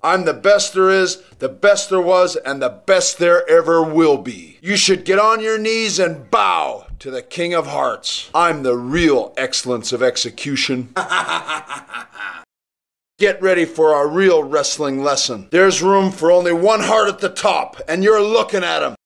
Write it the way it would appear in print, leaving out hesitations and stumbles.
I'm the best there is, the best there was, and the best there ever will be. You should get on your knees and bow to the King of Hearts. I'm the real excellence of execution. Get ready for a real wrestling lesson. There's room for only one heart at the top, and you're looking at him.